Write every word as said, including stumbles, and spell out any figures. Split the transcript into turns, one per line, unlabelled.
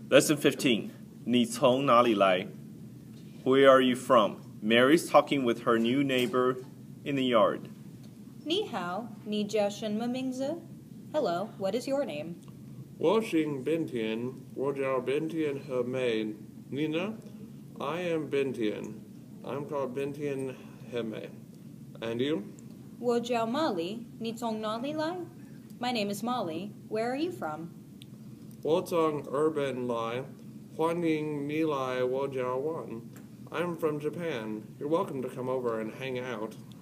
Lesson fifteen. 你从哪里来? Where are you from? Mary's talking with her new neighbor in the yard.
你好，你叫什么名字? Hello, what is your name?
我姓 Bintian, 我叫 Bintian her maid. Nina, I am Bintian. I'm called Bintian Heme. And you?
我叫 Molly, 你从哪里来? My name is Molly. Where are you from?
我从 Urban 来，欢迎你来我家玩. I'm from Japan. You're welcome to come over and hang out.